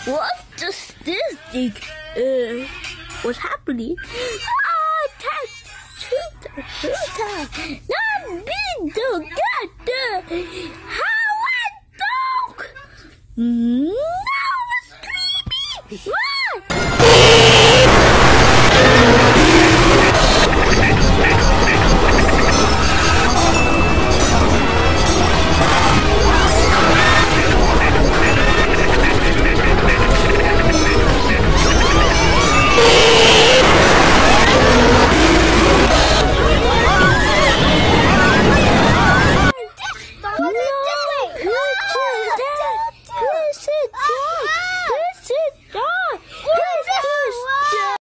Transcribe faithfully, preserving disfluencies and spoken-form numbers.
What does this thing? Uh, what's happening? Ah, cat, shoot, shoot, not big dog, cat, how I dog? No, it's creepy.